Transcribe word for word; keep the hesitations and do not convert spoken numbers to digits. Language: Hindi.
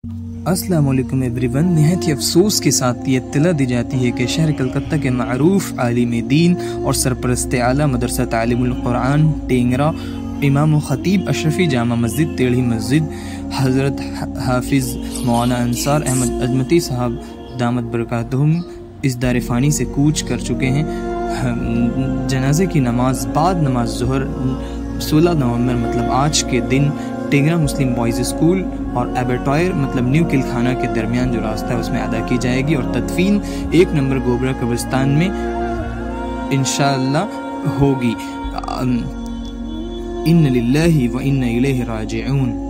अस्सलाम वालेकुम एवरीवन। नहायत ही अफसोस के साथ ये इत्तला दी जाती है कि शहर कलकत्ता के मारूफ आलिम दीन और सरपरस्त आला मदरसा तालीमुल कुरान टेंगरा इमाम व खतीब अशरफी जामा मस्जिद टेढ़ी मस्जिद हज़रत हाफिज़ मौलाना अंसार अहमद अजमती साहब दामत बरकातहुम इस दार फ़ानी से कूच कर चुके हैं। जनाजे की नमाज बाद नमाज ज़ोहर सोलह नवंबर मतलब आज के दिन टेंगरा मुस्लिम बॉयज़ स्कूल और एबेटॉयर मतलब न्यू किलखाना के दरमियान जो रास्ता है उसमें अदा की जाएगी और तदफीन एक नंबर गोबरा कब्रिस्तान में इंशाअल्लाह होगी। इन्ना लिल्लाहि व इन्ना इलैहि राजिऊन।